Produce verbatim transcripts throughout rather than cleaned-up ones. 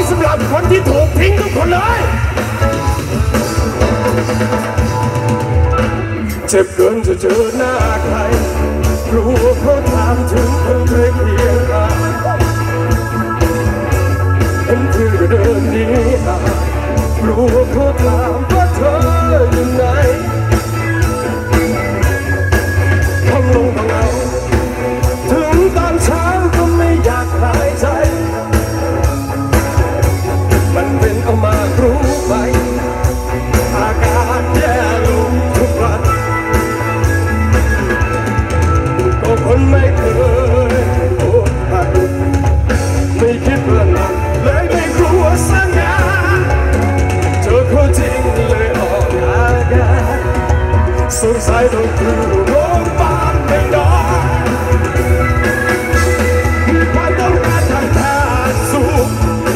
สำหรับคนที่ถูกทิ้งทุกคนเลยเจ็บเกินจะเจอหน้าใครรู้เขาถามถึงคนเคยเคียงข้างเห็นเธอเดินหนีห่างรู้เขาถามว่าเธออยู่ไหนท้องลงท้องเอาถึงตอนเช้าก็ไม่อยากหายใจมันเป็นเอามากรู้ไหมอากาศแย่ลงทุกวันก็คนไม่เคยโอ้หักไม่คิดว่าหนักเลยไม่กลัวสัญญาเจอเขาจริงเลยออกอาการสงสัยต้องคือโรงพยาบาลไม่นอนมันต้องการทางแพทย์สูง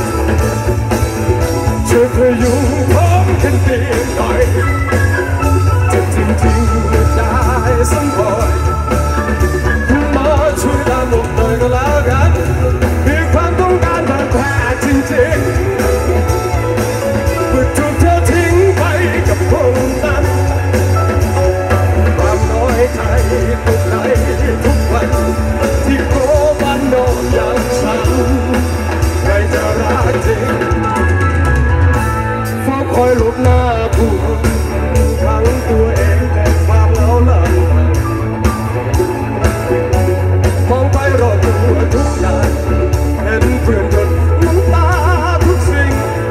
ช่วยพยุงผมขึ้นเตียงหน่อยจะจริงๆไม่ได้สักบ่อยมาช่วยตามบอกหน่อยก็แล้วกันมีความต้องการทางแพทย์จริงๆเมื่อถูกเธอทิ้งไปกับคนนั้นความน้อยใจตกใจทุกวันที่โกบันโนอย่างฉันใครจะรักจริงเฝ้าคอยหลบหน้าผู้ขังตัวเองในความเหงาหลังมองไปรอบตัวทุกอย่างเห็นเพื่อนจนน้ำตาทุกสิ่ง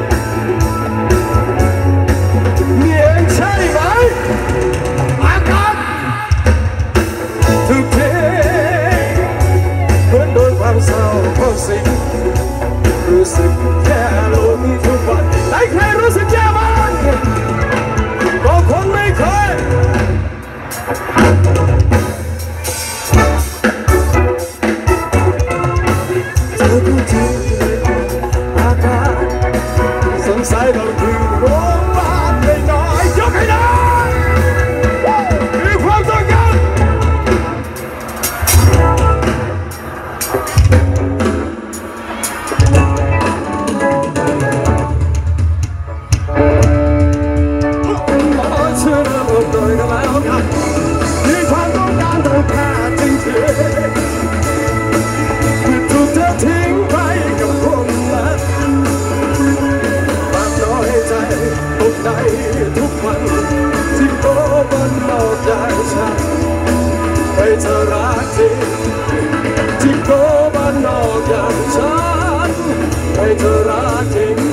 นี่เองใช่ไหมอาการทุกทีเหมือนโดนความเศร้าเข้าสิงรู้สึกแย่ลงทุกวันแต่ใครรู้สึกแย่บ้างก็คงไม่เคยเจอผู้จริงอาการสงสัยเราคือโรงพยาบาลไม่น้อยยกให้ได้มีความต้องการมีความต้องการทางแพทย์จริงๆคือถูกเธอทิ้งไปกับคนนั้นความน้อยใจตกใจทุกวันที่โตบนนอกใจฉันให้เธอรักจริงที่โตบนนอกอย่างฉันให้เธอรักจริง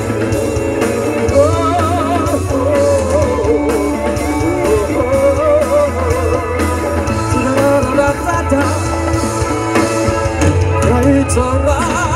ใครจะรัก